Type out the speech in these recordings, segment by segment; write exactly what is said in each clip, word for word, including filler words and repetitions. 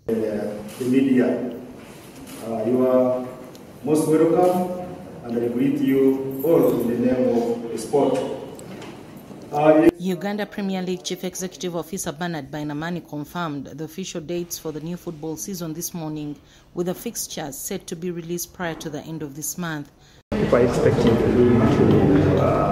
Uh, the media, uh, you are most welcome, and I greet you all in the name of the sport. Uh, Uganda Premier League Chief Executive Officer Bernard Bainamani confirmed the official dates for the new football season this morning, with the fixtures set to be released prior to the end of this month. People are expecting to uh,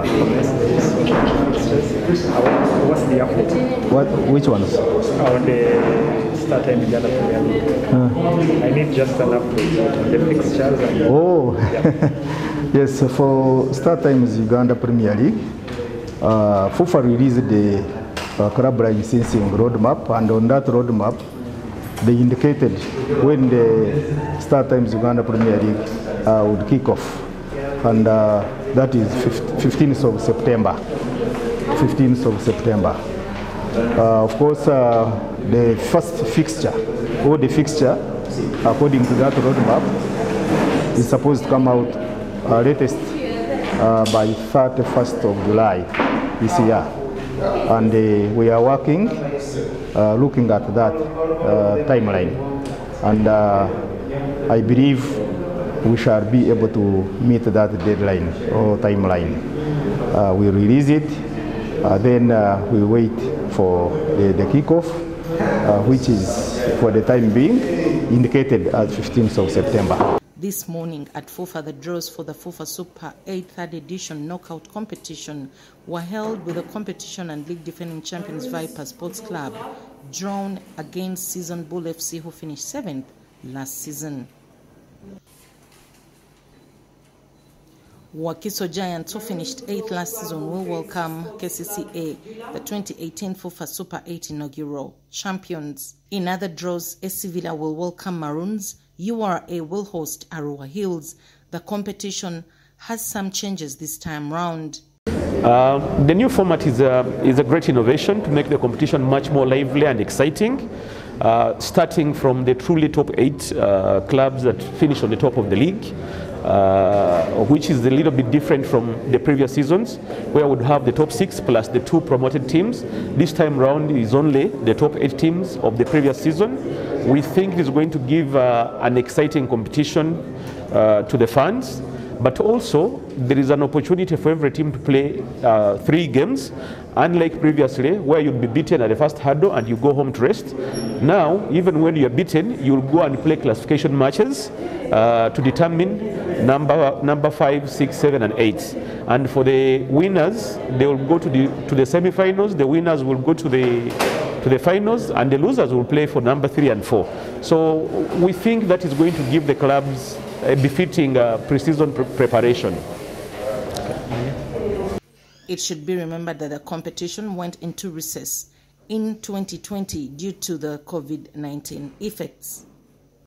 what's the update? What? Which ones? On the start time in Uganda Premier League. Uh. I need just an update on the fixtures. And oh, yeah. Yes. For start times Uganda Premier League, uh, FIFA released the uh, club licensing roadmap, and on that roadmap, they indicated when the start times Uganda Premier League uh, would kick off. And uh, that is fifteenth of September. fifteenth of September. Uh, of course, uh, the first fixture, or the fixture, according to that roadmap, is supposed to come out uh, latest uh, by thirty-first of July this year. And uh, we are working, uh, looking at that uh, timeline. And uh, I believe we shall be able to meet that deadline or timeline. Uh, we release it, uh, then uh, we wait for the, the kickoff, uh, which is for the time being indicated as fifteenth of September. This morning at FIFA, the draws for the FIFA Super eight third edition knockout competition were held, with the competition and league defending champions Viper Sports Club drawn against Season Bull F C, who finished seventh last season. Wakiso Giants, who finished eighth last season, will welcome K C C A, the twenty eighteen FIFA Super eight inaugural champions. In other draws, A C Villa will welcome Maroons. U R A will host Arua Hills. The competition has some changes this time round. Uh, the new format is a, is a great innovation to make the competition much more lively and exciting, uh, starting from the truly top eight uh, clubs that finish on the top of the league. Uh, which is a little bit different from the previous seasons, where we would have the top six plus the two promoted teams. This time round is only the top eight teams of the previous season. We think it is going to give uh, an exciting competition uh, to the fans, but also there is an opportunity for every team to play uh, three games, unlike previously where you'd be beaten at the first hurdle and you go home to rest. Now, even when you're beaten, you'll go and play classification matches uh, to determine number number five, six, seven, and eight. And for the winners, they will go to the to the semi-finals. The winners will go to the to the finals, and the losers will play for number three and four. So we think that is going to give the clubs a befitting uh, pre-season pre preparation. It should be remembered that the competition went into recess in twenty twenty due to the COVID nineteen effects.